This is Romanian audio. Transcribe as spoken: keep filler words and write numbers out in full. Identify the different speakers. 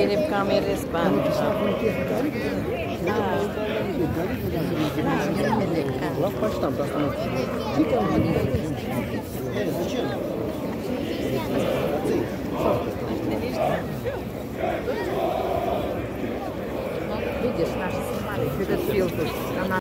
Speaker 1: камере, в камере спать. Видишь, наши снимали перед филтом.